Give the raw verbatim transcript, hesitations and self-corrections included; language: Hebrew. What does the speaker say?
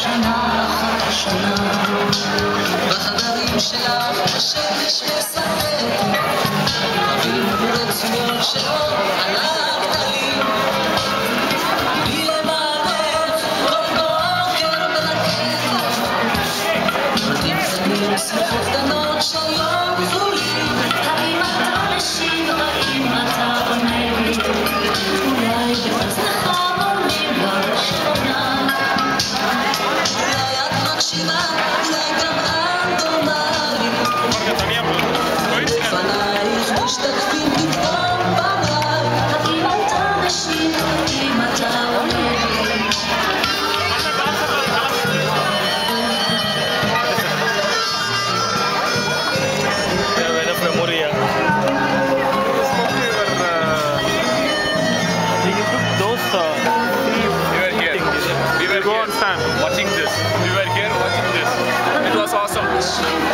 שנה אחר שנה בחדרים שלך השמש מסרבת רבים ורצויות שלא על הכתלים בלי למענך כל בוקר ברכבת בתים קטנים שמחות קטנות של יום גבולים האם אתה משיב האם אתה עונה לי אולי באוזנך אומרים בראשונה אולי את מקשיבה אולי גם את דומה לי לפנייך משתקפים פתאום במאי האם אתה משיב האם אתה עונה לי Watching this. We were here watching this. It was awesome.